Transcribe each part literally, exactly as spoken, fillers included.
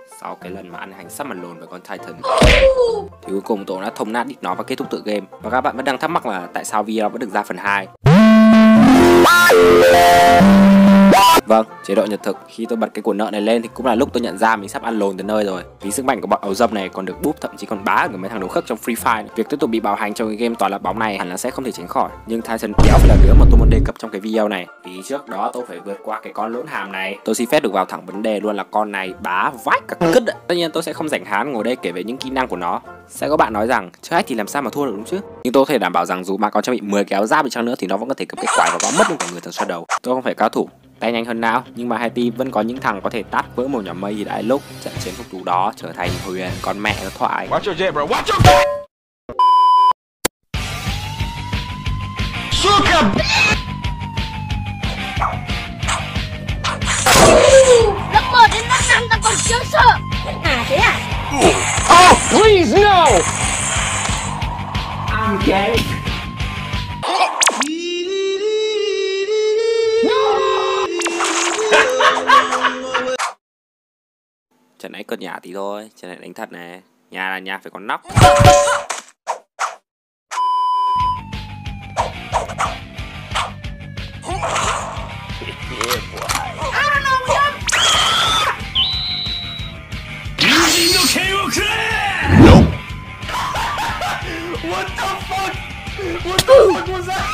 Sau cái lần mà ăn hành sắp mặt lồn với con Titan thì cuối cùng tôi đã thông nát đít nó và kết thúc tựa game. Và các bạn vẫn đang thắc mắc là tại sao video vẫn được ra phần hai. Vâng, chế độ nhật thực. Khi tôi bật cái cuộn nợ này lên thì cũng là lúc tôi nhận ra mình sắp ăn lồn tới nơi rồi. Vì sức mạnh của bọn ấu dâm này còn được búp, thậm chí còn bá ở mấy thằng đấu khất trong Free Fire này. Việc tiếp tục bị bạo hành trong cái game toàn là bóng này hẳn là sẽ không thể tránh khỏi. Nhưng Titan kéo phải là đứa mà tôi muốn đề cập trong cái video này. Vì trước đó tôi phải vượt qua cái con lỗn hàm này. Tôi xin phép được vào thẳng vấn đề luôn là con này bá vãi cả cứt ạ. Tất nhiên tôi sẽ không rảnh hán ngồi đây kể về những kỹ năng của nó. Sẽ có bạn nói rằng chơi hack thì làm sao mà thua được đúng chứ. Nhưng tôi có thể đảm bảo rằng dù bạn có trang bị mười kéo giáp đi chăng nữa thì nó vẫn có thể cầm cái quải và gõ mất luôn cả người thần xoa đầu. Tôi không phải cao thủ tay nhanh hơn não, nhưng mà hai team vẫn có những thằng có thể tát vỡ một nhóm mây thì đại lúc trận chiến phục thú đó trở thành huyền con mẹ nó thoại. Watch your jet, bro. Watch your jet. Suka. Lớp một đến lớp năm ta còn chưa sợ. À thế à? Oh, please no. I'm gay. Trận này cất nhà tí thôi, trận này đánh thật này. Nhà là nhà phải có nóc. What the fuck? What the fuck was that?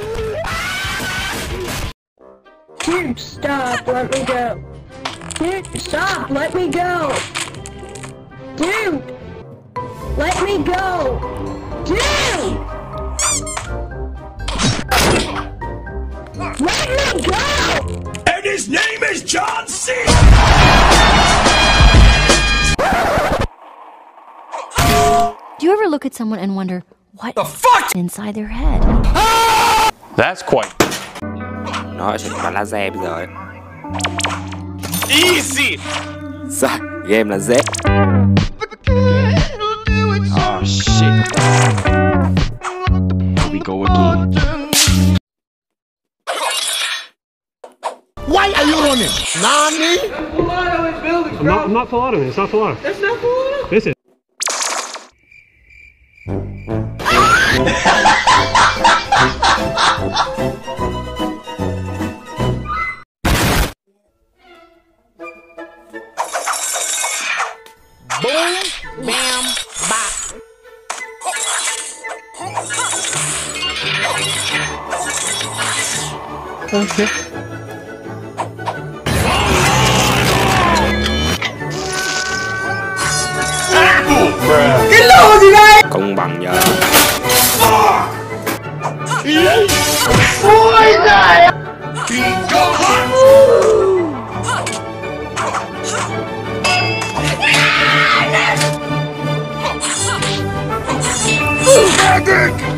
Dude, stop, let me go. Dude, stop, let me go. Dude, let me go. Dude, let me go. And his name is John C. Do you ever look at someone and wonder what The fuck inside their head? That's quite Nó sẽ bắn laser bây giờ ấy. easy. Rồi, game là dễ. Oh shit. Here we go again. Why are you running? Nani? I'm not, I'm not full auto. It's not full auto. That's not full auto. This is. Boom, bam, bop. Okay. Cái lô gì đây? Công bằng nhờ. Ôi giời. Magic!